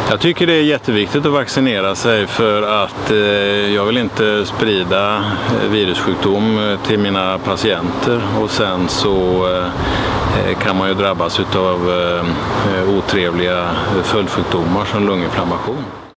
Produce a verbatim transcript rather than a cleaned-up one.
Jag tycker det är jätteviktigt att vaccinera sig för att eh, jag vill inte sprida virussjukdom till mina patienter, och sen så eh, kan man ju drabbas av eh, otrevliga följdsjukdomar som lunginflammation.